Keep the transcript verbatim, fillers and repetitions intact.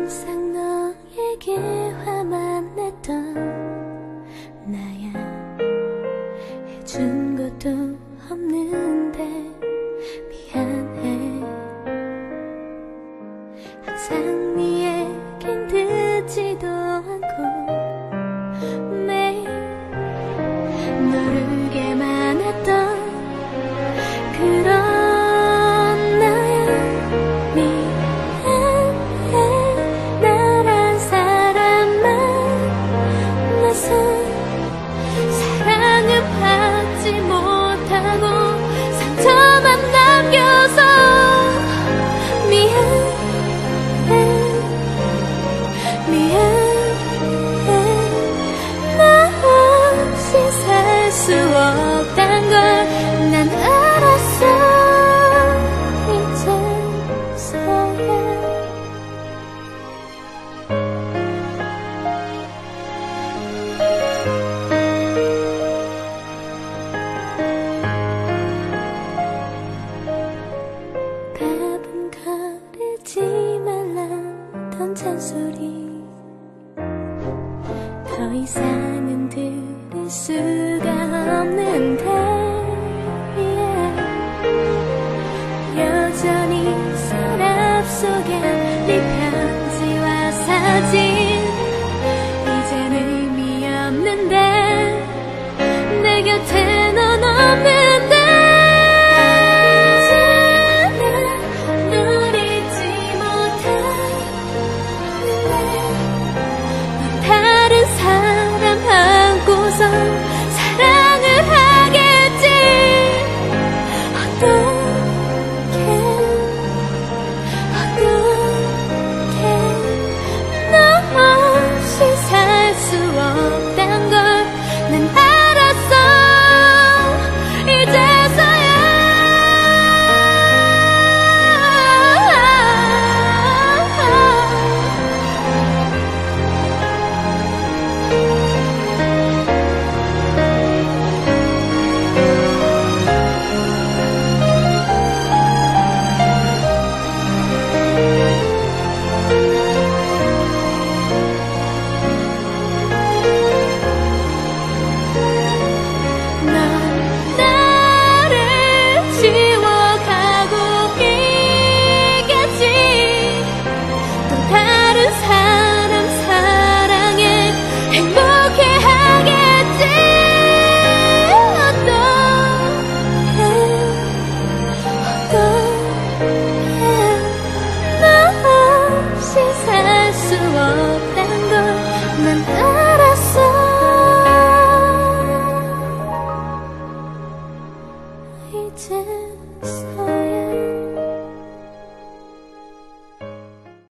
항상 너에게 화만 냈던 나야. 해준 것도 없는데 미안해. 항상 네 얘긴 듣지도 않고 매일 모르게만 했던 그런 수 없단 걸 난 알았어 이제서야. 가분거리지 말라던 잔소리 더 이상은 들을 수가 없는데 yeah. 여전히 서랍 속에 네 편지와 사진 이젠 의미 없는데 내 곁에 넌 없는데 널 잊지 못하는데 넌 다른 사람 안고서 사랑을 하겠지. 어떻게 어떻게 너 없이 살 수 없단 걸 난 알았어 이제서야. 살 수 없단 걸 난